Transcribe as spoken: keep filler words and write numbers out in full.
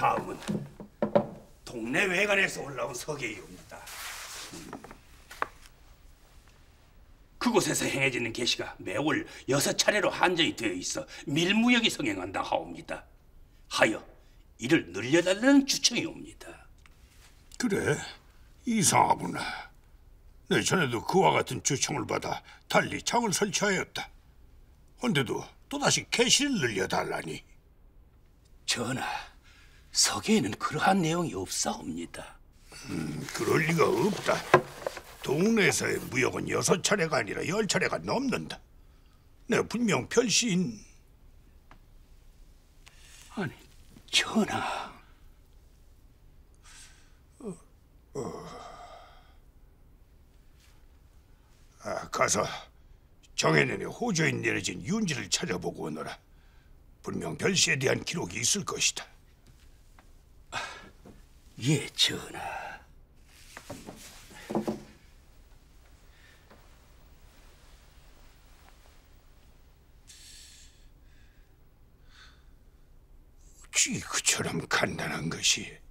다음은 동네 외관에서 올라온 서계이옵니다. 그곳에서 행해지는 계시가 매월 여섯 차례로 한정이 되어 있어 밀무역이 성행한다 하옵니다. 하여 이를 늘려달라는 주청이옵니다. 그래, 이상하구나. 내 전에도 그와 같은 주청을 받아 달리 장을 설치하였다. 헌데도 또다시 개시를 늘려달라니. 전하, 서계에는 그러한 내용이 없사옵니다. 음, 그럴 리가 없다. 동네에서의 무역은 여섯 차례가 아니라 열 차례가 넘는다. 내가 분명 별시인. 아니, 전하. 어, 어. 아, 가서 정해년에 호조에 내려진 윤지를 찾아보고 오너라. 분명 별시에 대한 기록이 있을 것이다. 예, 전하. 어찌 그처럼 간단한 것이.